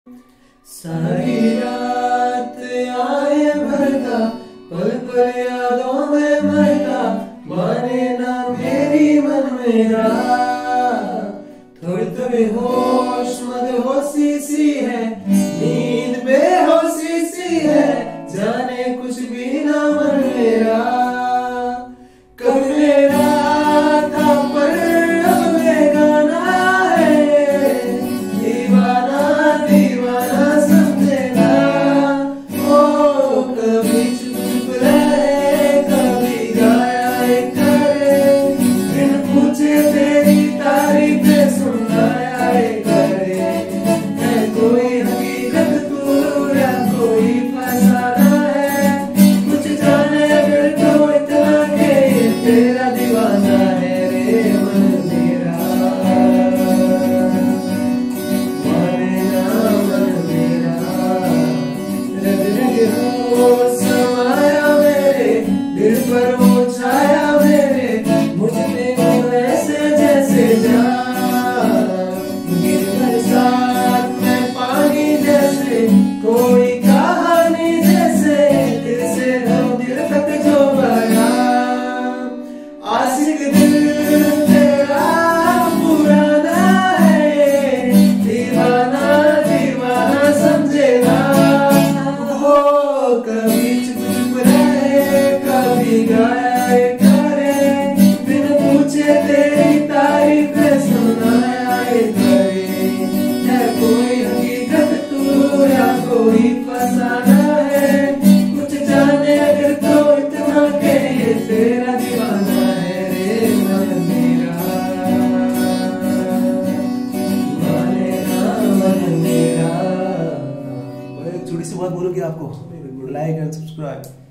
सारी रात आए भरता, पल पल यादों में मरता, माने ना मेरी मन मेरा। थोड़ी थोड़ी होश मदहोशी सी है, नींद बेहोशी सी है, जाने कुछ भी ना मन मेरा। कभी मेरा था पर अब बेगाना है, दीवाना दीवाना समझेगा। ओ कभी चुप चुप रहे, कभी गाया करे, बिन पूछे तेरी तारीफें सुनाया करे। है कोई हकीकत तू या कोई फसाना है, कुछ जाने अगर तो इतना के ये तेरा दीवाना है रे मन मेरा। माने ना मन मेरा, रग रग हो समाया मेरे दिल पर वो छाया मेरे, मुझ में वो ऐसे जैसे जान गिर कर साथ में पानी जैसे, कोई कहानी जैसे, दिल से लो दिल तक जो बना। आशिक दिल तेरा पुराना है, दीवाना दीवाना समझेगा। हो कभी चुप चुप रहे, कभी गाया करे, बिन पूछे तेरी तारीफें सुनाया करे। है कोई हकीकत तू या कोई फसाना है, कुछ जाने अगर तो इतना के ये तेरा दीवाना है रे मन मेरा। माने ना मन मेरा। और एक छोटी सी बात बोलोगे आपको, लाइक एंड सब्सक्राइब।